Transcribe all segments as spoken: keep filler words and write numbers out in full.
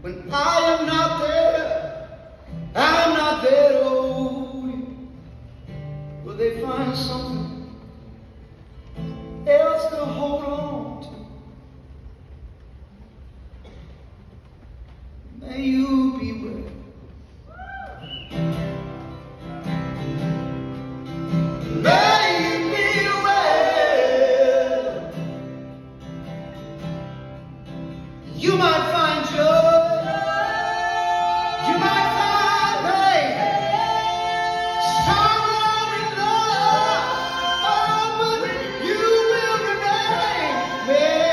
When I am not there, I'm not there to hold you. Will they find something else to hold on to? May you be well. May you be well. You might find joy. You might find pain. Sorrow and love. Oh, but you will remain. May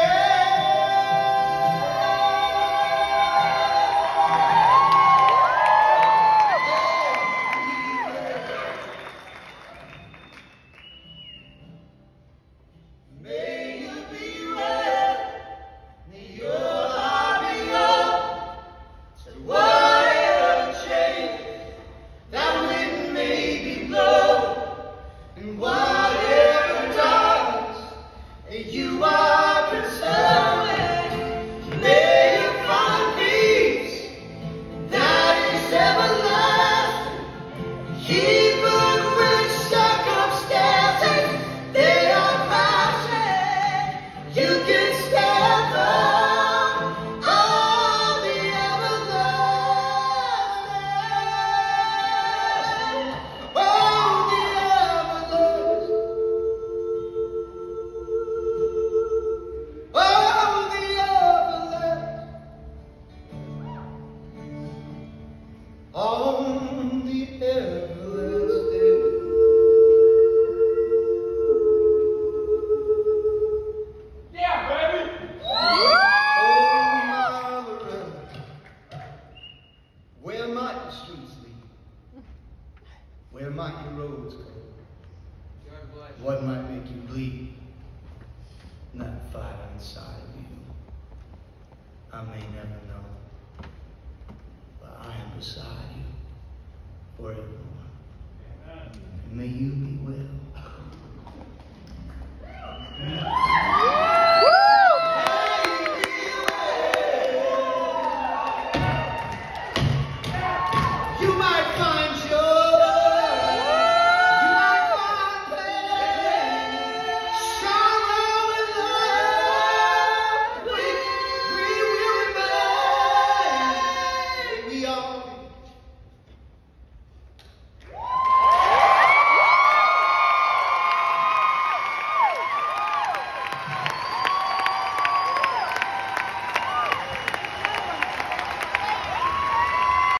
on the everlasting. Yeah, baby! Oh, my Loretta, where might the streets lead? Where might the roads go? What might make you bleed? Not fire inside of you. I may never know, but I am beside you forevermore. May you be well.